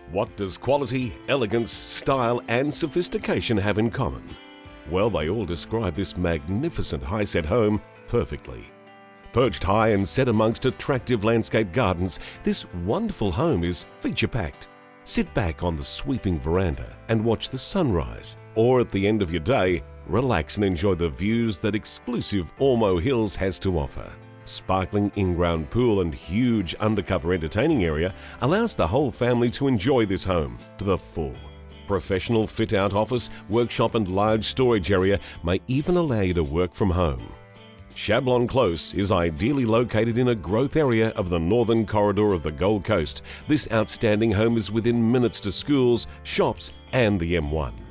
What does quality, elegance, style and sophistication have in common? Well, they all describe this magnificent high-set home perfectly. Perched high and set amongst attractive landscape gardens, this wonderful home is feature-packed. Sit back on the sweeping veranda and watch the sunrise, or at the end of your day, relax and enjoy the views that exclusive Ormeau Hills has to offer. Sparkling in-ground pool and huge undercover entertaining area allows the whole family to enjoy this home to the full. Professional fit-out office, workshop and large storage area may even allow you to work from home. Shablon Close is ideally located in a growth area of the northern corridor of the Gold Coast. This outstanding home is within minutes to schools, shops and the M1.